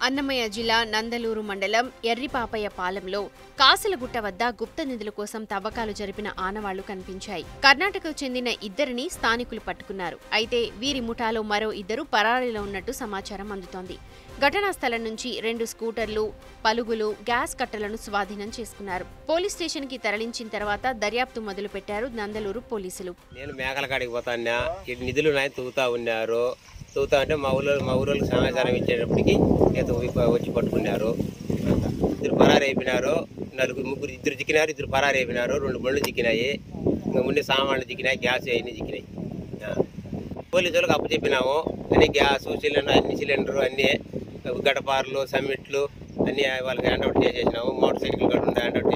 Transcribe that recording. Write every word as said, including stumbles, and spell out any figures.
అన్నమయ్య జిల్లా నందలూరు మండలం ఎర్రిపాపయ్య పాలెంలో కాసులగుట్ట వద్ద గుప్త నిధుల కోసం తవ్వకాలు జరిపిన ఆనవాళ్లు కనిపించాయి. కర్ణాటకకు చెందిన ఇద్దరిని స్థానికులు పట్టుకున్నారు. అయితే వీరి ముఠాలో మరో ఇద్దరు పరారీలో ఉన్నట్టు సమాచారం అందుతోంది. ఘటనా స్థలం నుంచి రెండు స్కూటర్లు, పలుగులు, గ్యాస్ కట్టలను స్వాధీనం చేసుకున్నారు. పోలీస్ స్టేషన్ కి తరలించిన తర్వాత దర్యాప్తు మొదలు పెట్టారు నందలూరు పోలీసులు. నేను మేకల కాడికి పోతాన్నా, నిధులు తవ్వుతా ఉన్నారు. తవ్వుతా అంటే మా ఊళ్ళో మా ఊళ్ళోకి సమాచారం ఇచ్చేటప్పటికి వచ్చి పట్టుకున్నారు. ఇద్దరు పరారు అయిపోయినారు. నలుగురు ముగ్గురు ఇద్దరు చిక్కినారు, ఇద్దరు పరారు అయిపోయినారు. రెండు బండ్లు చిక్కినాయి, ఇంకా ఉండే సామాన్లు చిక్కినాయి, గ్యాస్ అవన్నీ చిక్కినాయి. పోలీసు వాళ్ళకి అప్పు చెప్పినాము. అన్ని గ్యాస్ సిలిండర్, అన్ని సిలిండరు, అన్నీ గడపార్లు, సమ్మిట్లు అన్నీ వాళ్ళకి హ్యాండ్ అవుట్ చేసేసినాము. మోటార్ సైకిల్ కూడా హ్యాండ్ అవుట్